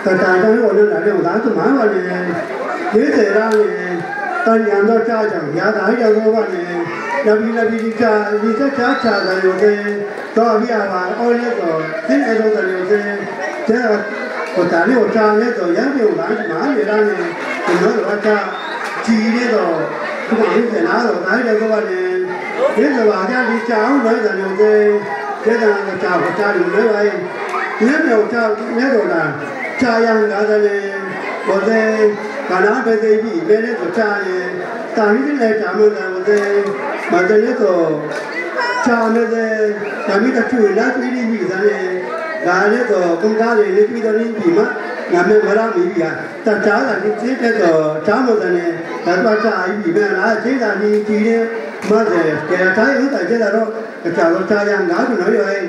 cái tài trong cái ổn là điều đáng tôi nói vào này thế thể ra này ta nhận ra cha chẳng giá thái cho tôi vào này là vì đi cha là điều gì cho bây giờ mà ôi nhớ rồi thế này đâu là điều gì thế là của ta điều cha nhớ rồi giá điều đáng tôi nói về ra này thì nói là cha chi nhớ rồi không phải như thế nào rồi thái cho tôi vào này thế là bảo cha đi cháu nói là điều gì thế là chào của cha đừng nói vậy nhớ điều cha nhớ rồi là cha yang cả đây một đây cả nó bây giờ bị bên đấy của cha này ta biết cái này cha mình là một đây mà đây nhất của cha này đây ta biết là chuyện đó cái gì bị thế này là nhất của công gia này cái đó đi bị mất nhà mình mới làm bị à ta cha là cái cái của cha một này ta qua cha bị bên là chỉ là đi chỉ đấy mà để cái trái ứng tại cái là đó cái cha yang cả thì nói vậy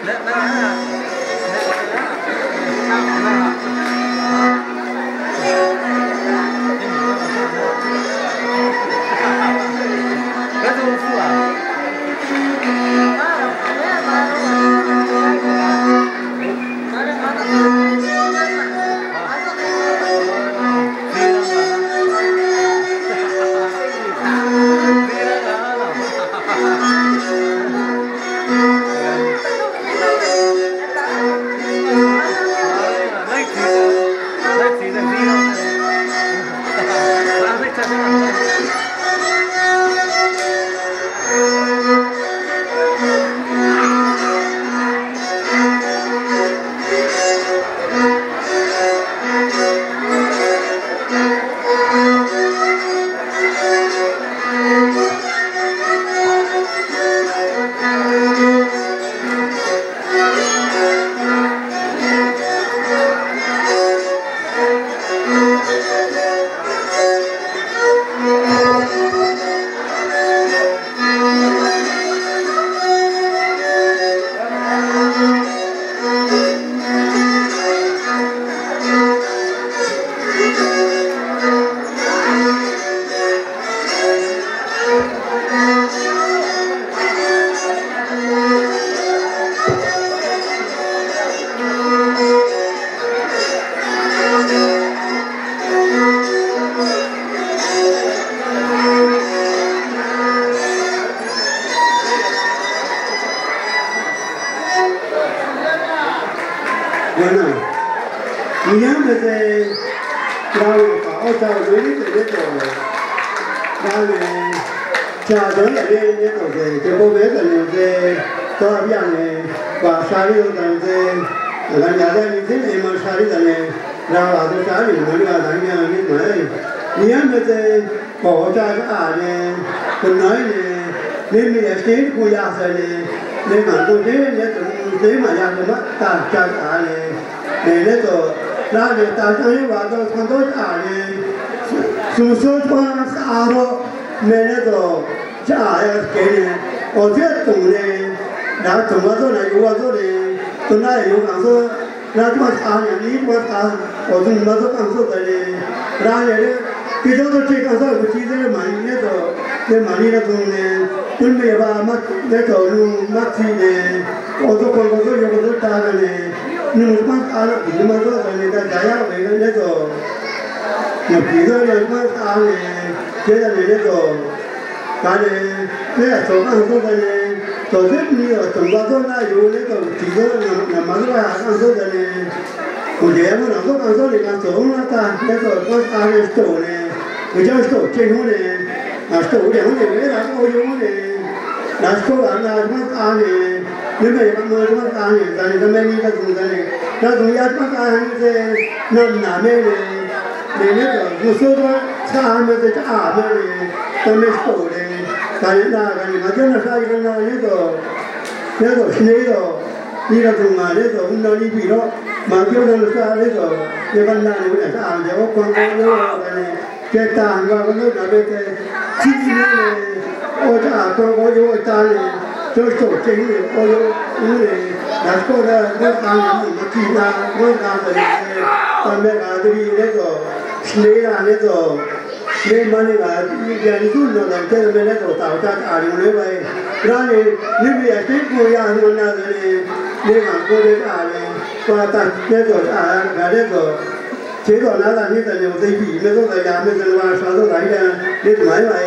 nên mà là giờ đi tu nó làm thế mà nó tạo ra ảnh hưởng vậy ra này nếu bây giờ tiếp cô ya nó là này nên mà cô đấy à này qua ta biết rồi cả biết rồi chế độ nào là như thế nào thì bị mới có thời gian mới dừng qua sao tôi thấy ra biết mấy vậy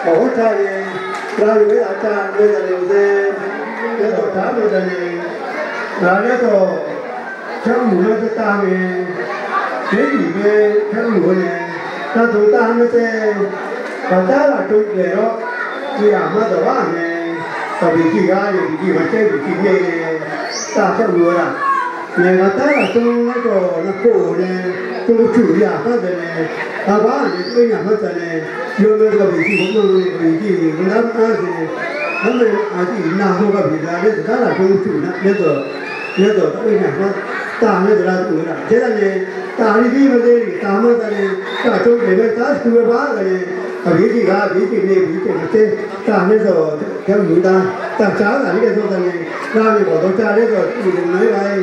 có cha này ra với là cha bây giờ đều thế bây giờ cha bây giờ này là bây giờ trong mùa nó ta này thế thì về trong mùa này ta chúng ta mới thế và ta là trung để đó thì à mà đó này tại vì khi ra thì khi mà chơi thì khi này ta sẽ mùa là này là ta là tôi nó có nó khổ này tôi chủ nhà phát này à bá này tôi nhà phát này vô lên là vì khi cũng nó vì khi cũng đã phát thì nó mới à thì nào không gặp gì ra đấy ta là tôi chủ này bây giờ tôi nhà phát ta mới ra tôi là thế là này ta đi đi mà đây ta mới ta này ta tôi để bên ta tôi bá này vì gì ra vì gì này vì gì mà thế ta bây giờ theo người ta trả là những cái thông tin này ra thì bỏ tôi trả đấy rồi thì đừng nói vậy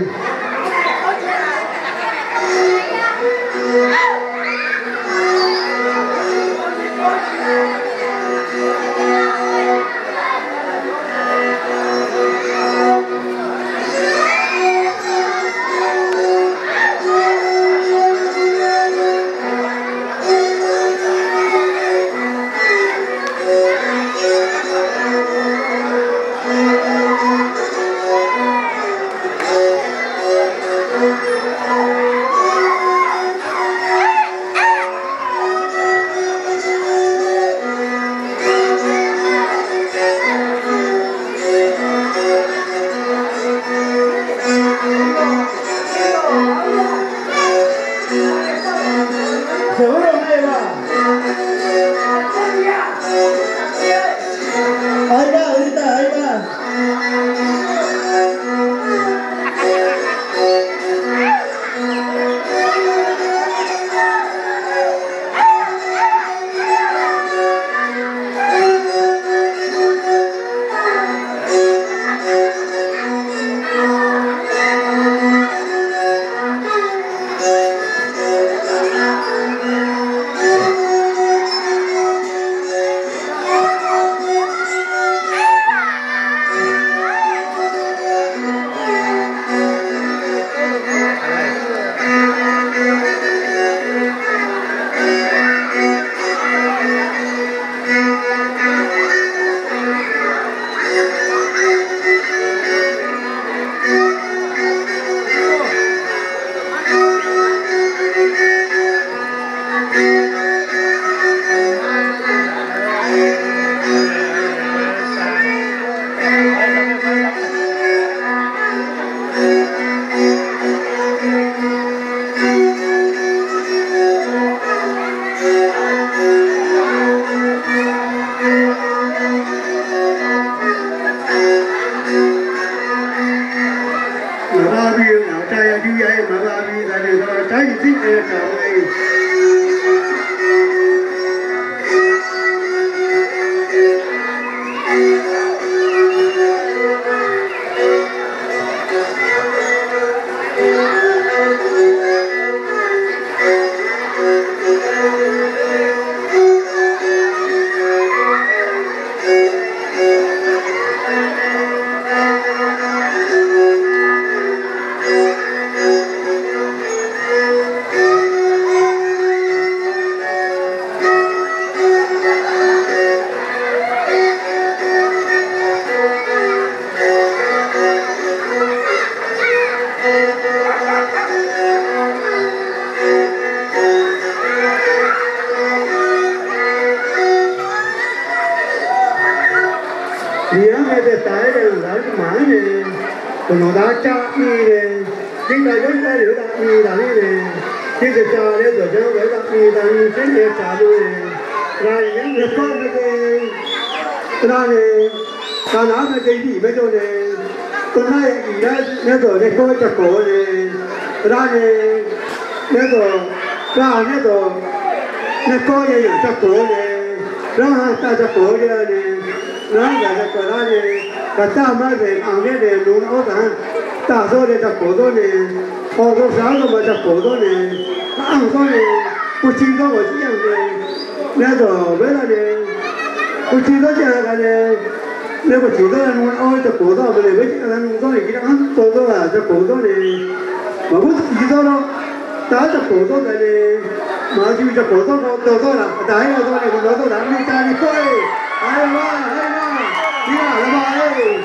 ta ta phổ thông này mà chỉ cho phổ thông đâu là đại đâu này còn đâu là người ta đi coi ai mà đi là mà ấy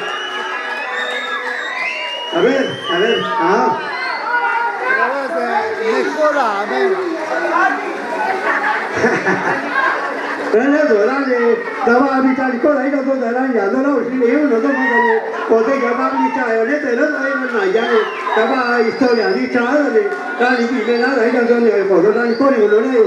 a ver mejor a ver Nên rồi là gì? Đó mà bị trai có lấy đâu tôi là nhà nó đâu chỉ nếu nó không có có thể cả ba đi trai ở đấy nó ấy nó này ra đó mà historia đi trai rồi thì ra đi bị nó lấy đâu cho người bỏ ra đi có điều nó đây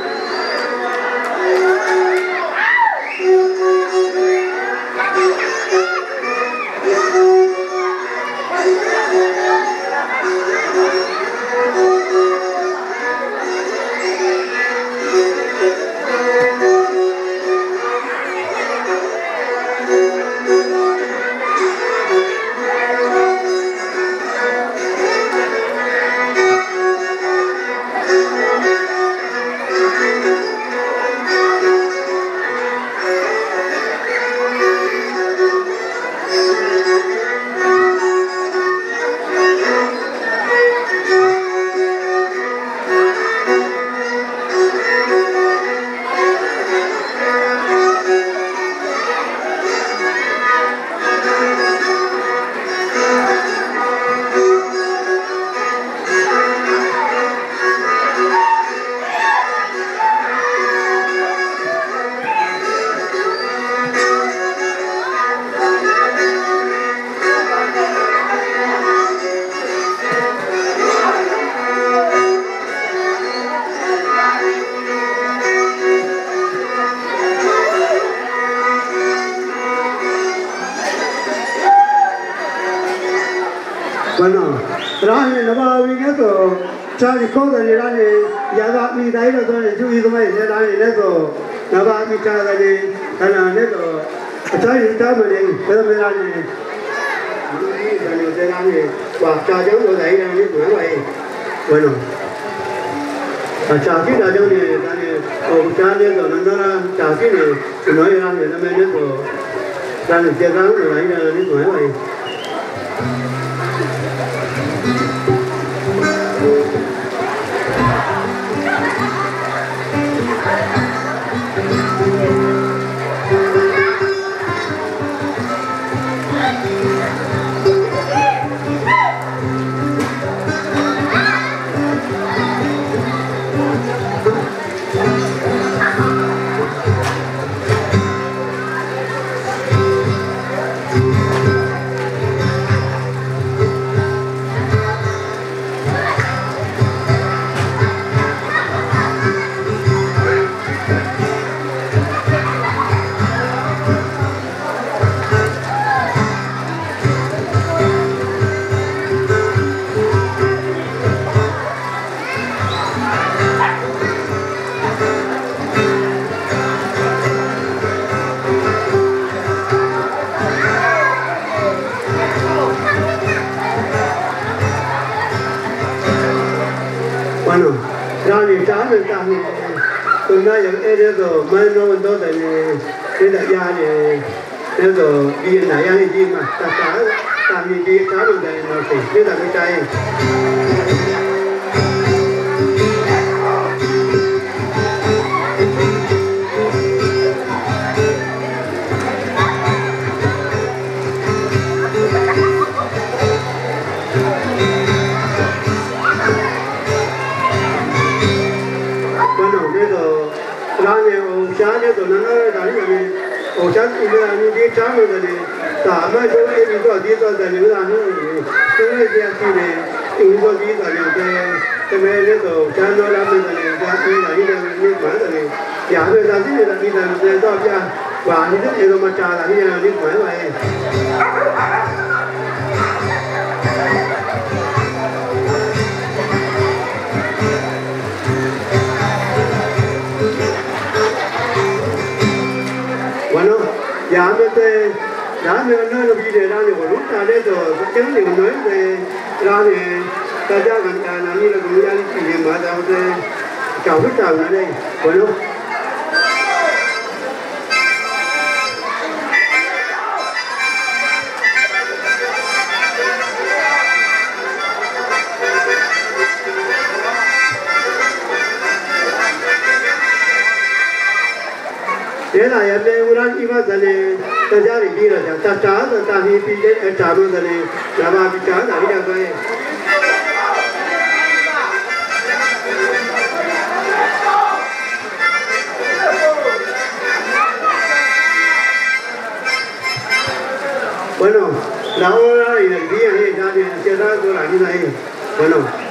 Bueno, Rani nó bao nhiêu đó, cha đi coi rồi Rani, nhà bác đi đấy rồi, chú ý tụi mày Rani đấy rồi, nhà bác đi cha rồi, anh anh đấy rồi, cha đi cha mà đi, bây giờ Rani, Rani, và cha cháu rồi đấy Rani tuổi vậy, bueno, cha cái là cháu này Rani, cha đấy rồi nó cha cái này, nói Rani nó mới đấy rồi, Rani chơi gắng rồi đấy Rani tuổi vậy. Bueno, Rani cha mình ta này, từ nay giờ em rồi mai nó mình đâu tại cái đại gia này, em rồi đi đại gia này gì mà ta đi cha mình đây nó thì cái là cái trai. Cha này tụi nó nói rằng cha đi ra đi đi cha rồi thì ta mới cho đi đi ra thì là nó cái này thì này đi ra cái mấy cái đó cha nó làm thì cha đi là đi mà thì nhà người ta thì là đi là đó cha và những cái mà cha là đi phải vậy. Bueno, ya me no lo vi de la voluntad de todo, que no digo no es de la de ta ya gan ni la comunidad ni más de chào cái chào này đây. Bueno. más de ya de vida ya está ni pide está no de la va a picar la vida que bueno la hora y el día ya de cierra con la vida ahí bueno